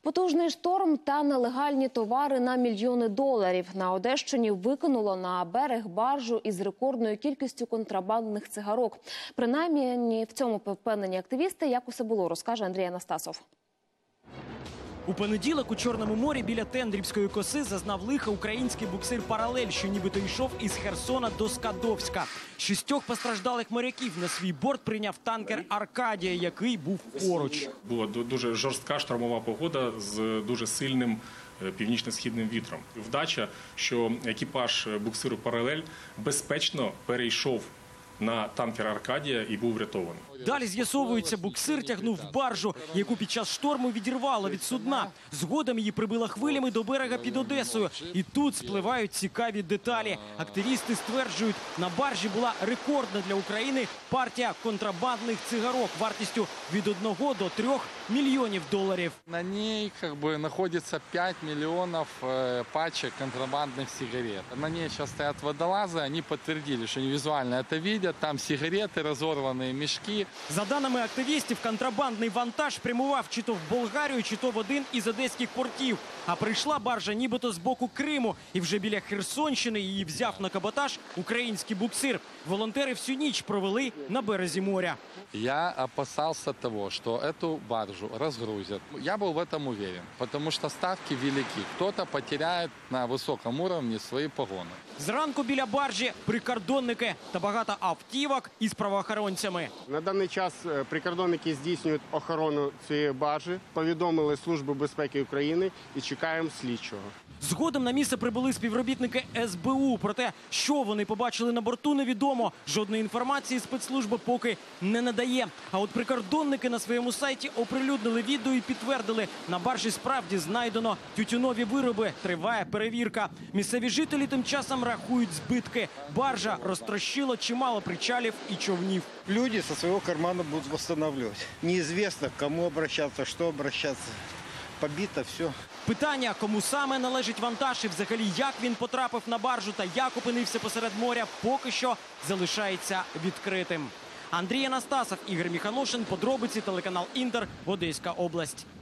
Потужний шторм та нелегальні товари на мільйони доларів. На Одещині викинуло на берег баржу із рекордною кількістю контрабандних цигарок. Принаймні в цьому впевнені активісти. Як усе було, розкаже Андрій Анастасов. У понеділок у Чорному морі біля Тендрівської коси зазнав лиха український буксир «Паралель», що нібито йшов із Херсона до Скадовська. 6 постраждалих моряків на свій борт прийняв танкер «Аркадія», який був поруч. Була дуже жорстка штормова погода з дуже сильним північно-східним вітром. Вдача, що екіпаж буксиру «Паралель» безпечно перейшов на танкер «Аркадія» і був врятований. Далі з'ясовується, буксир тягнув баржу, яку під час шторму відірвало від судна. Згодом її прибило хвилями до берега під Одесою. І тут спливають цікаві деталі. Активісти стверджують, на баржі була рекордна для України партія контрабандних цигарок вартістю від 1 до 3 мільйонів доларів. На ней находится 5 миллионов пачек контрабандных сигарет. На ней сейчас стоят водолазы, они подтвердили, что они визуально это видят. Там сигареты, разорванные мешки. За даними активістів, контрабандний вантаж прямував чи то в Болгарію, чи то в один із одеських портів. А прийшла баржа нібито з боку Криму. І вже біля Херсонщини її взяв на каботаж український буксир. Волонтери всю ніч провели на березі моря. Я опасался того, что эту баржу разгрузят. Я был в этом уверен, потому что ставки велики. Кто-то потеряет на высоком уровне свои погоны. Зранку біля баржі прикордонники та багато автівок із правоохоронцями. На даний час прикордонники здійснюють охорону цієї баржі, повідомили Службу безпеки України і чекаємо слідчого. Згодом на місце прибули співробітники СБУ. Проте, що вони побачили на борту, невідомо. Жодної інформації спецслужба поки не надає. А от прикордонники на своєму сайті оприлюднили відео і підтвердили, на баржі справді знайдено тютюнові вироби. Триває перевірка. Місцеві жителі тим часом рахують збитки. Баржа розтрощила чимало причалів і човнів. Люди со своего кармана будут восстанавливать. Неизвестно, к кому обращаться, что обращаться. Побито все. Питання, кому саме належить вантаж і взагалі як він потрапив на баржу та як опинився посеред моря, поки що залишається відкритим. Андрій Анастасов, Ігор Міханошин, подробиці, телеканал «Інтер», Одеська область.